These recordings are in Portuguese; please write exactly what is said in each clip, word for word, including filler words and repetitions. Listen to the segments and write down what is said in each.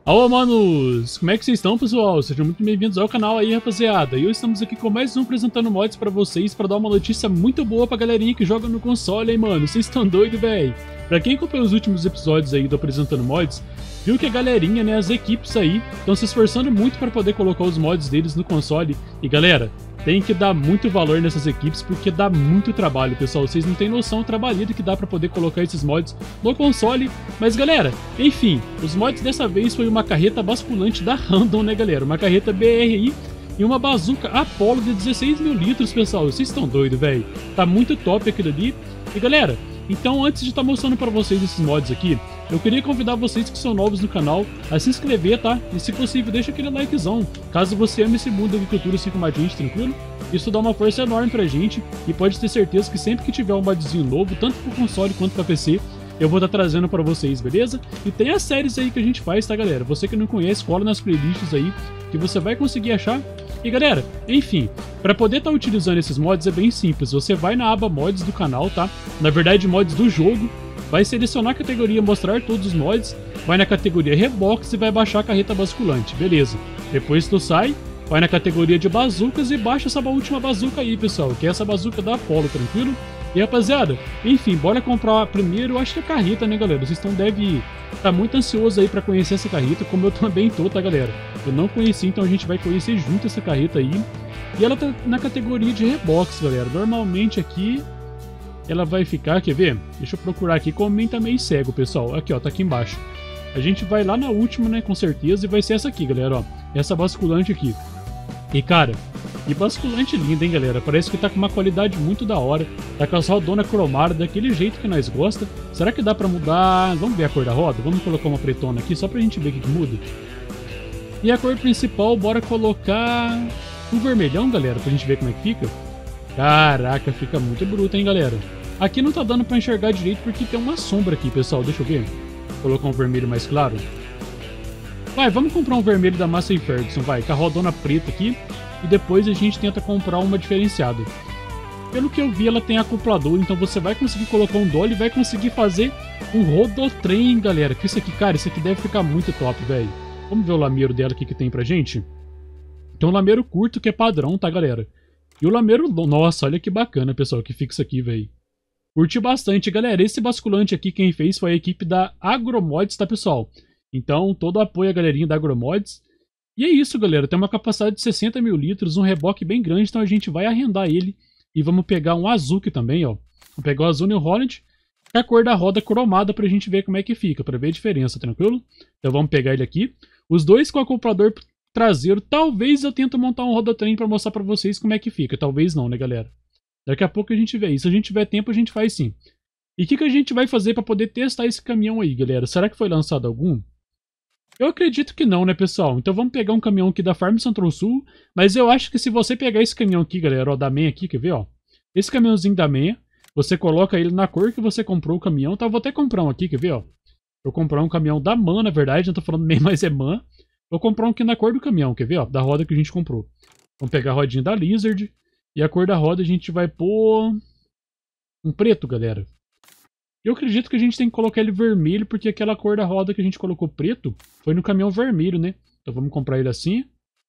Alô, manos! Como é que vocês estão, pessoal? Sejam muito bem-vindos ao canal aí, rapaziada. E hoje estamos aqui com mais um apresentando mods pra vocês, pra dar uma notícia muito boa pra galerinha que joga no console, hein, mano? Vocês estão doidos, velho? Pra quem acompanhou os últimos episódios aí do apresentando mods, viu que a galerinha, né, as equipes aí, estão se esforçando muito para poder colocar os mods deles no console. E galera, tem que dar muito valor nessas equipes porque dá muito trabalho, pessoal. Vocês não têm noção do trabalho que dá para poder colocar esses mods no console. Mas galera, enfim, os mods dessa vez foi uma carreta basculante da Random, né galera? Uma carreta B R I e uma bazuca Apollo de dezesseis mil litros, pessoal. Vocês estão doidos, velho? Tá muito top aquilo ali. E galera, então antes de estar tá mostrando para vocês esses mods aqui, eu queria convidar vocês que são novos no canal a se inscrever, tá? E se possível, deixa aquele likezão, caso você ame esse mundo da agricultura assim como a gente, tranquilo? Isso dá uma força enorme pra gente e pode ter certeza que sempre que tiver um modzinho novo, tanto pro console quanto pra P C, eu vou estar tá trazendo pra vocês, beleza? E tem as séries aí que a gente faz, tá galera? Você que não conhece, cola nas playlists aí, que você vai conseguir achar. E galera, enfim, para poder estar tá utilizando esses mods é bem simples, você vai na aba mods do canal, tá? Na verdade, mods do jogo, vai selecionar a categoria mostrar todos os mods, vai na categoria Rebox e vai baixar a carreta basculante, beleza. Depois tu sai, vai na categoria de bazucas e baixa essa última bazuca aí, pessoal, que é essa bazuca da Apollo, tranquilo? E rapaziada, enfim, bora comprar primeiro, eu acho que a carreta, né galera? Vocês estão devem estar muito ansiosos aí pra conhecer essa carreta, como eu também tô, tá galera? Eu não conheci, então a gente vai conhecer junto essa carreta aí. E ela tá na categoria de Rebox, galera. Normalmente aqui ela vai ficar, quer ver? Deixa eu procurar aqui, como tá meio cego, pessoal. Aqui ó, tá aqui embaixo. A gente vai lá na última, né, com certeza, e vai ser essa aqui, galera, ó. Essa basculante aqui. E cara, que basculante linda, hein, galera? Parece que tá com uma qualidade muito da hora. Tá com as rodonas cromadas, daquele jeito que nós gosta. Será que dá pra mudar? Vamos ver a cor da roda? Vamos colocar uma pretona aqui, só pra gente ver o que, que muda. E a cor principal, bora colocar um vermelhão, galera, pra gente ver como é que fica. Caraca, fica muito bruto, hein, galera? Aqui não tá dando pra enxergar direito porque tem uma sombra aqui, pessoal. Deixa eu ver. Vou colocar um vermelho mais claro. Vai, vamos comprar um vermelho da Massey Ferguson, vai, com a rodona preta aqui. E depois a gente tenta comprar uma diferenciada. Pelo que eu vi, ela tem acoplador, então você vai conseguir colocar um dolly e vai conseguir fazer um rodotrem, galera. Que isso aqui, cara, isso aqui deve ficar muito top, velho. Vamos ver o lameiro dela aqui que tem pra gente. Tem um lameiro curto que é padrão, tá, galera? E o lameiro... Nossa, olha que bacana, pessoal, que fica isso aqui, velho. Curti bastante, galera. Esse basculante aqui, quem fez foi a equipe da Agromods, tá, pessoal? Então, todo apoio à galerinha da Agromods. E é isso, galera. Tem uma capacidade de sessenta mil litros, um reboque bem grande, então a gente vai arrendar ele. E vamos pegar um Azuki também, ó. Vamos pegar o Azul New Holland, com a cor da roda cromada pra gente ver como é que fica, pra ver a diferença, tranquilo? Então vamos pegar ele aqui. Os dois com acoplador traseiro. Talvez eu tente montar um rodotrem pra mostrar pra vocês como é que fica. Talvez não, né, galera? Daqui a pouco a gente vê. E se a gente tiver tempo, a gente faz sim. E o que, que a gente vai fazer pra poder testar esse caminhão aí, galera? Será que foi lançado algum? Eu acredito que não, né, pessoal? Então vamos pegar um caminhão aqui da Farm Centro-Sul. Mas eu acho que se você pegar esse caminhão aqui, galera, ó, da M E N aqui, quer ver, ó? Esse caminhãozinho da M E N, você coloca ele na cor que você comprou o caminhão. Tá, vou até comprar um aqui, quer ver, ó? Vou comprar um caminhão da M A N, na verdade. Não tô falando M E N, mas é M A N. Vou comprar um aqui na cor do caminhão, quer ver, ó? Da roda que a gente comprou. Vamos pegar a rodinha da Lizard. E a cor da roda a gente vai pôr um preto, galera. Eu acredito que a gente tem que colocar ele vermelho, porque aquela cor da roda que a gente colocou preto foi no caminhão vermelho, né? Então vamos comprar ele assim.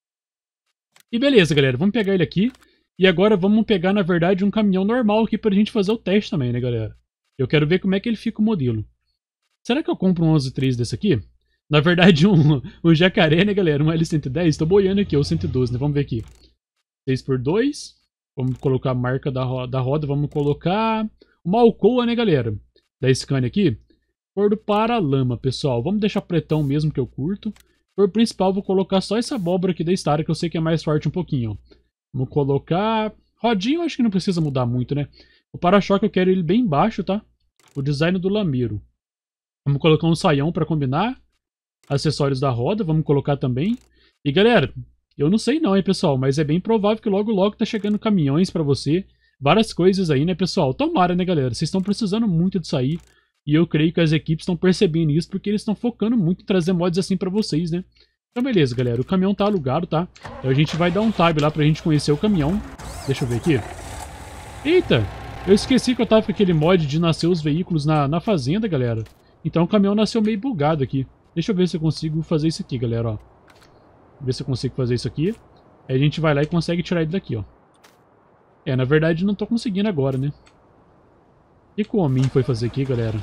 E beleza, galera. Vamos pegar ele aqui. E agora vamos pegar, na verdade, um caminhão normal aqui pra gente fazer o teste também, né, galera? Eu quero ver como é que ele fica o modelo. Será que eu compro um onze três desse aqui? Na verdade, um, um jacaré, né, galera? Um L cento e dez. Tô boiando aqui, ou cento e doze, né? Vamos ver aqui. seis por dois. Vamos colocar a marca da, ro da roda. Vamos colocar uma Alcoa, né, galera? Da Scania aqui. Cor do Paralama, pessoal. Vamos deixar pretão mesmo, que eu curto. Cor principal, vou colocar só essa abóbora aqui da Star, que eu sei que é mais forte um pouquinho, ó. Vamos colocar... Rodinho, acho que não precisa mudar muito, né? O para-choque eu quero ele bem baixo, tá? O design do lameiro. Vamos colocar um saião para combinar. Acessórios da roda, vamos colocar também. E galera, eu não sei não, hein, pessoal, mas é bem provável que logo logo tá chegando caminhões pra você. Várias coisas aí, né, pessoal? Tomara, né, galera? Vocês estão precisando muito disso aí. E eu creio que as equipes estão percebendo isso, porque eles estão focando muito em trazer mods assim pra vocês, né? Então beleza, galera, o caminhão tá alugado, tá? Então a gente vai dar um tab lá pra gente conhecer o caminhão. Deixa eu ver aqui. Eita! Eu esqueci que eu tava com aquele mod de nascer os veículos na, na fazenda, galera. Então o caminhão nasceu meio bugado aqui. Deixa eu ver se eu consigo fazer isso aqui, galera, ó. Ver se eu consigo fazer isso aqui. Aí a gente vai lá e consegue tirar ele daqui, ó. É, na verdade não tô conseguindo agora, né? O que, que o homem foi fazer aqui, galera?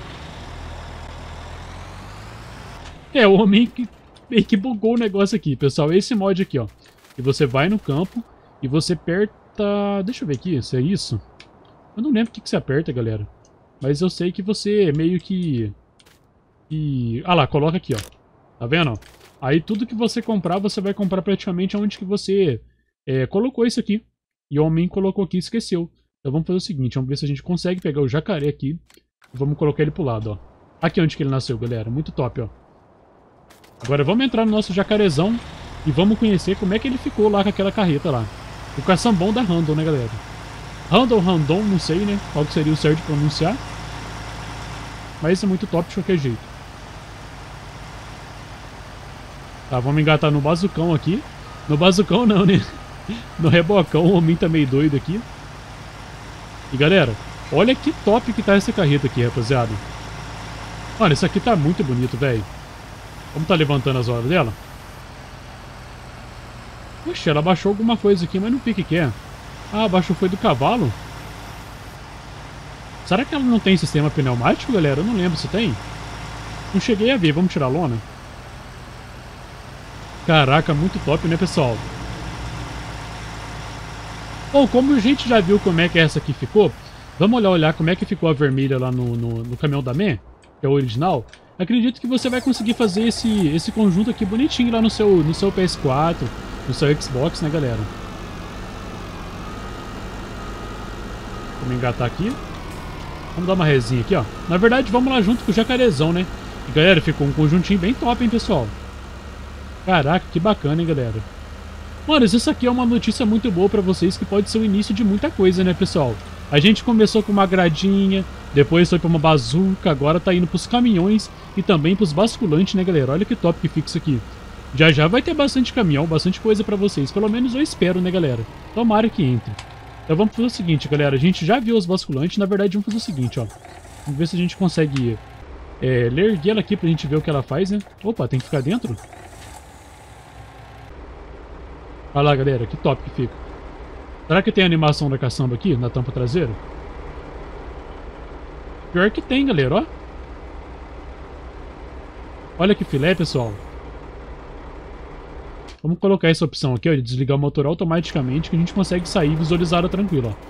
É, o homem que meio que bugou o negócio aqui, pessoal. Esse mod aqui, ó. E você vai no campo e você aperta... Deixa eu ver aqui, se é isso. Eu não lembro o que, que você aperta, galera. Mas eu sei que você meio que... que... Ah lá, coloca aqui, ó. Tá vendo? Aí tudo que você comprar, você vai comprar praticamente onde que você é, colocou isso aqui. E o homem colocou aqui e esqueceu. Então vamos fazer o seguinte, vamos ver se a gente consegue pegar o jacaré aqui. E vamos colocar ele pro lado, ó. Aqui onde que ele nasceu, galera. Muito top, ó. Agora vamos entrar no nosso jacarezão e vamos conhecer como é que ele ficou lá com aquela carreta lá. O caçambão da Randall, né, galera? Randall, Randon, não sei, né? Qual que seria o certo de pronunciar. Mas isso é muito top de qualquer jeito. Tá, vamos engatar no bazucão aqui. No bazucão não, né? No rebocão, o homem tá meio doido aqui. E galera, olha que top que tá essa carreta aqui, rapaziada. Mano, isso aqui tá muito bonito, velho. Vamos tá levantando as horas dela? Poxa, ela baixou alguma coisa aqui, mas não vi o que que é. Ah, abaixou foi do cavalo? Será que ela não tem sistema pneumático, galera? Eu não lembro se tem. Não cheguei a ver, vamos tirar a lona. Caraca, muito top, né, pessoal? Bom, como a gente já viu como é que essa aqui ficou, vamos olhar, olhar como é que ficou a vermelha lá no, no, no caminhão da Man, que é o original. Acredito que você vai conseguir fazer esse, esse conjunto aqui bonitinho lá no seu, no seu P S quatro, no seu Xbox, né, galera? Vamos engatar aqui. Vamos dar uma resinha aqui, ó. Na verdade, vamos lá junto com o jacarezão, né? E, galera, ficou um conjuntinho bem top, hein, pessoal? Caraca, que bacana, hein, galera? Mano, isso aqui é uma notícia muito boa pra vocês, que pode ser o início de muita coisa, né, pessoal? A gente começou com uma gradinha, depois foi pra uma bazuca, agora tá indo pros caminhões e também pros basculantes, né, galera? Olha que top que fica isso aqui. Já já vai ter bastante caminhão, bastante coisa pra vocês. Pelo menos eu espero, né, galera? Tomara que entre. Então vamos fazer o seguinte, galera. A gente já viu os basculantes. Na verdade, vamos fazer o seguinte, ó. Vamos ver se a gente consegue é, lerguer ela aqui pra gente ver o que ela faz, né? Opa, tem que ficar dentro? Olha lá, galera. Que top que fica. Será que tem animação da caçamba aqui, na tampa traseira? Pior que tem, galera, ó. Olha que filé, pessoal. Vamos colocar essa opção aqui, ó, de desligar o motor automaticamente, que a gente consegue sair e visualizar ela tranquilo, ó.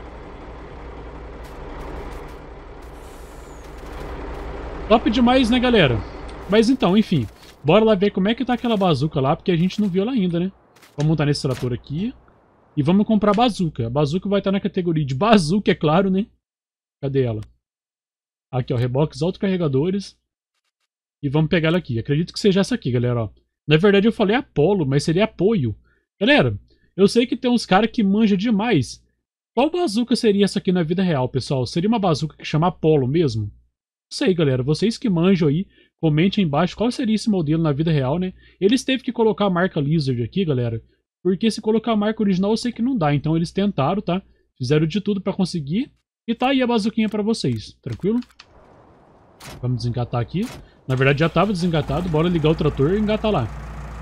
Top demais, né, galera? Mas então, enfim. Bora lá ver como é que tá aquela bazuca lá, porque a gente não viu ela ainda, né? Vamos montar nesse trator aqui. E vamos comprar a bazuca. A bazuca vai estar na categoria de bazuca, é claro, né? Cadê ela? Aqui, ó, reboques autocarregadores. E vamos pegar ela aqui. Acredito que seja essa aqui, galera, ó. Na verdade eu falei Apollo, mas seria apoio. Galera, eu sei que tem uns caras que manjam demais. Qual bazuca seria essa aqui na vida real, pessoal? Seria uma bazuca que chama Apollo mesmo? Não sei, galera. Vocês que manjam aí, comentem aí embaixo qual seria esse modelo na vida real, né? Eles teve que colocar a marca Lizard aqui, galera. Porque se colocar a marca original eu sei que não dá. Então eles tentaram, tá? Fizeram de tudo pra conseguir. E tá aí a bazuquinha pra vocês. Tranquilo? Vamos desengatar aqui. Na verdade já estava desengatado. Bora ligar o trator e engatar lá.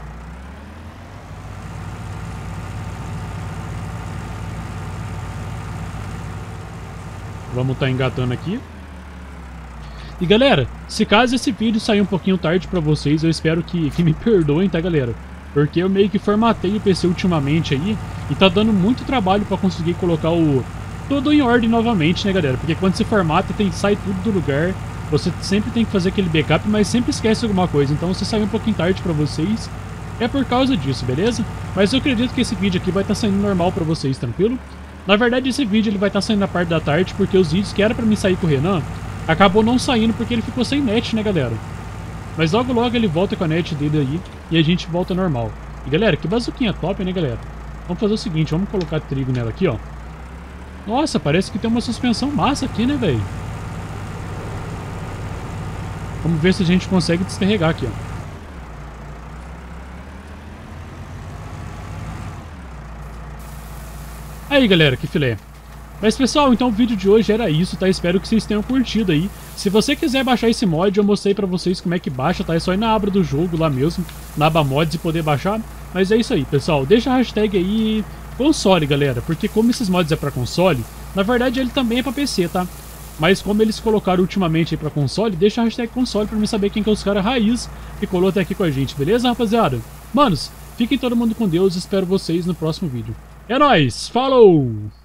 Vamos estar tá engatando aqui. E galera, se caso esse vídeo sair um pouquinho tarde pra vocês, eu espero que, que me perdoem, tá, galera? Porque eu meio que formatei o P C ultimamente aí. E tá dando muito trabalho pra conseguir colocar o tudo em ordem novamente, né, galera? Porque quando você formata, tem, sai tudo do lugar. Você sempre tem que fazer aquele backup, mas sempre esquece alguma coisa. Então se sair um pouquinho tarde pra vocês, é por causa disso, beleza? Mas eu acredito que esse vídeo aqui vai estar tá saindo normal pra vocês, tranquilo? Na verdade esse vídeo ele vai estar tá saindo na parte da tarde, porque os vídeos que era pra mim sair com o Renan, acabou não saindo porque ele ficou sem net, né, galera? Mas logo logo ele volta com a net dele aí, e a gente volta normal. E galera, que bazuquinha top, né, galera? Vamos fazer o seguinte, vamos colocar trigo nela aqui, ó. Nossa, parece que tem uma suspensão massa aqui, né, velho? Vamos ver se a gente consegue descarregar aqui, ó. Aí, galera, que filé. Mas pessoal, então o vídeo de hoje era isso, tá? Espero que vocês tenham curtido aí. Se você quiser baixar esse mod, eu mostrei pra vocês como é que baixa, tá? É só ir na aba do jogo lá mesmo, na aba mods e poder baixar. Mas é isso aí, pessoal. Deixa a hashtag aí console, galera, porque como esses mods é pra console, na verdade ele também é pra P C, tá? Mas como eles colocaram ultimamente aí pra console, deixa a hashtag console pra mim saber quem que é os caras raiz que colou até aqui com a gente, beleza, rapaziada? Manos, fiquem todo mundo com Deus e espero vocês no próximo vídeo. É nóis, falou!